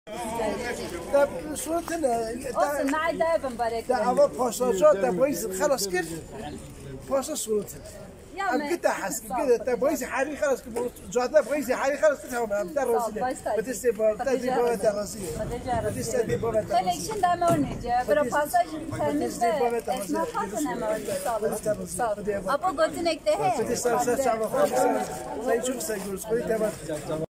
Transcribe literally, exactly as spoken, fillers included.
طب صورتنا olsun naydayım barek. ده أول باساجات ده بايز خلاص كده باسا صورتنا Ya أم كده حس كده ده بايز حري خلاص كده جاده بايز حري خلاص كده هم أم دراسية بتستي بتستي بوا دراسية بتستي بوا دراسية Selection da mı oynayacak? Bir pasaj temizle. Esma hatun ama oynayacak. Sağ ol. Apo götünek de he. بتستي سر سر شعب خالص زي شوف سيجوز خلي تمام